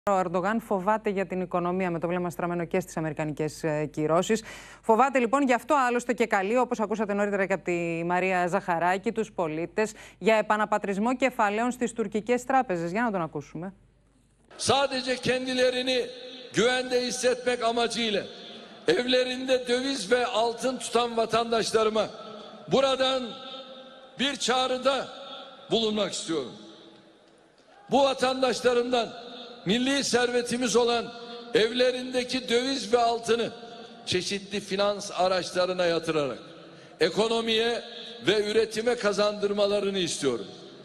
Ο Ερντογάν φοβάται για την οικονομία, με το βλέμμα στραμμένο και στις αμερικανικές κυρώσεις. Φοβάται λοιπόν, γι' αυτό άλλωστε και καλεί, όπως ακούσατε νωρίτερα και από τη Μαρία Ζαχαράκη, τους πολίτες για επαναπατρισμό κεφαλαίων στις τουρκικές τράπεζες. Για να τον ακούσουμε. Sadece kendilerini güvende hissetmek amacıyla evlerinde döviz ve altın tutan vatandaşlarıma buradan bir çağrıda bulunmak istiyorum. Bu vatandaşlarımdan milli servetimiz olan evlerindeki döviz ve altını çeşitli finans araçlarına yatırarak ekonomiye ve üretime kazandırmalarını istiyorum.